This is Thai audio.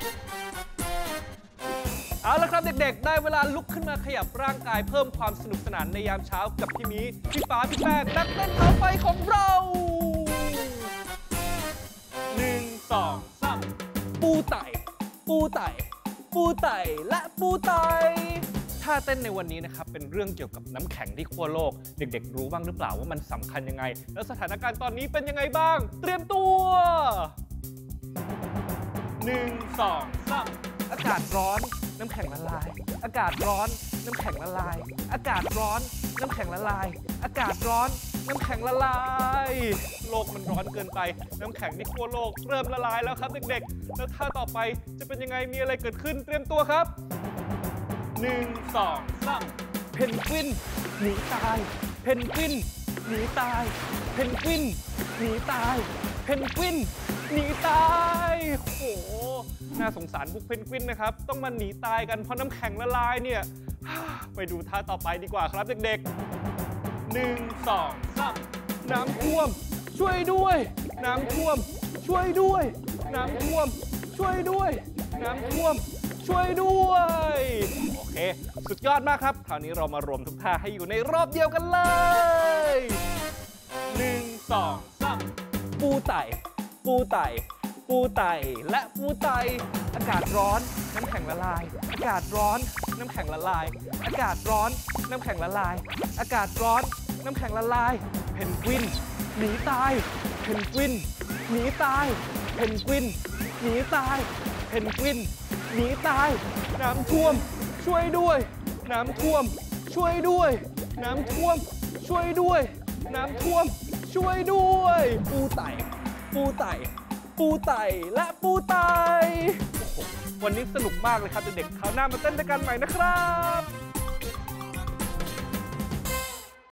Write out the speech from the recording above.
เอาละครับเด็กๆได้เวลาลุกขึ้นมาขยับร่างกายเพิ่มความสนุกสนานในยามเช้ากับพี่มีพี่ฟ้าพี่แป้งนักเต้นเท้าไฟของเรา1 2 3ปูไต่ปูไต่ปูไต่และปูไต่ท่าเต้นในวันนี้นะครับเป็นเรื่องเกี่ยวกับน้ำแข็งที่ขั้วโลกเด็กๆรู้บ้างหรือเปล่าว่ามันสำคัญยังไงแล้วสถานการณ์ตอนนี้เป็นยังไงบ้างเตรียมตัว1 2 3อากาศร้อนน้ำแข็งละลายอากาศร้อนน้ำแข็งละลายอากาศร้อนน้ำแข็งละลายอากาศร้อนน้ำแข็งละลายโลกมันร้อนเกินไปน้ำแข็งที่ขั้วโลกเริ่มละลายแล้วครับเด็กๆแล้วท่าต่อไปจะเป็นยังไงมีอะไรเกิดขึ้นเตรียมตัวครับ1 2 3เพนกวินหนีตายเพนกวินหนีตายเพนกวินหนีตายเพนกวินหนีตายโอ้โหน่าสงสารพวกเพนกวินนะครับต้องมาหนีตายกันเพราะน้ำแข็งละลายเนี่ยไปดูท่าต่อไปดีกว่าครับเด็กๆ1 2 3น้ำท่วมช่วยด้วยน้ำท่วมช่วยด้วยน้ำท่วมช่วยด้วยน้ำท่วมช่วยด้วยโอเคสุดยอดมากครับคราวนี้เรามารวมทุกท่าให้อยู่ในรอบเดียวกันเลย1 2 3ปูไต่ปูไต่ปูไต่และปูไต่อากาศร้อนน้ำแข็งละลายอากาศร้อนน้ำแข็งละลายอากาศร้อนน้ำแข็งละลายอากาศร้อนน้ำแข็งละลายเพนกวินหนีตายเพนกวินหนีตายเพนกวินหนีตายเพนกวินหนีตายน้ำท่วมช่วยด้วยน้ำท่วมช่วยด้วยน้ำท่วมช่วยด้วยน้ำท่วมช่วยด้วยปูไต่ปูไต่ปูไต่และปูไต่วันนี้สนุกมากเลยครับเด็กๆคราวหน้ามาเต้นด้วยกันใหม่นะครับ